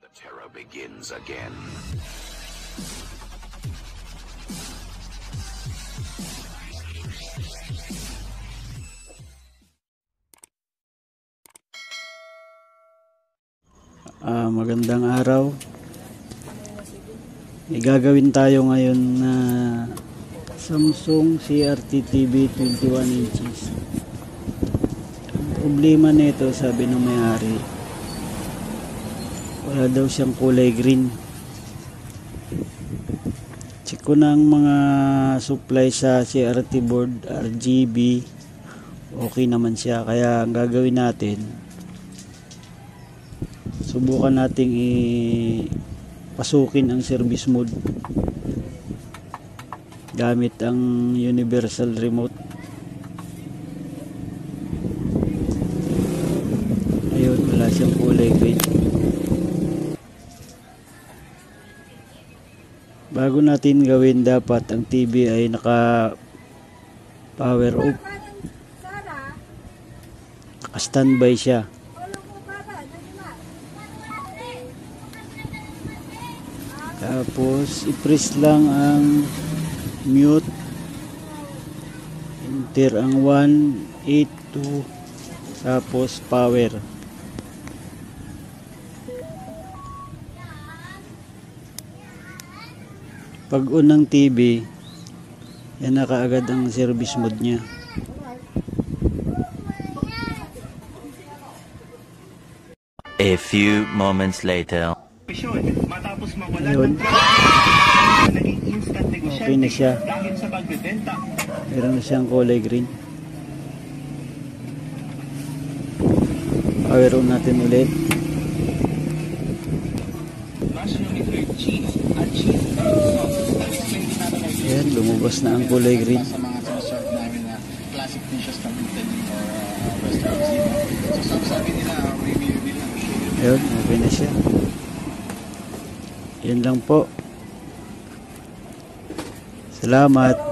Terror begins again. Magandang araw. May gagawin tayo ngayon na Samsung CRT TV 21 inches. Ang problema nito, sabi ng may-ari, wala daw siyang kulay green. Check ko ng mga supply sa CRT board, RGB, okay naman siya. Kaya ang gagawin natin, subukan nating pasukin ang service mode gamit ang universal remote. Ayun, wala siyang kulay green. Bago natin gawin, dapat ang TV ay naka power off, naka standby siya. Tapos i-press lang ang mute, enter ang 182, tapos power. Pag on ng TV, yan na kaagad ang service mode niya. A few moments later. Ayun. Okay na siya. Meron na siyang kulay green. Power on natin ulit. Ayan, lumabas na ang kulay green. Ayun, okay na siya. Yan lang po. Salamat.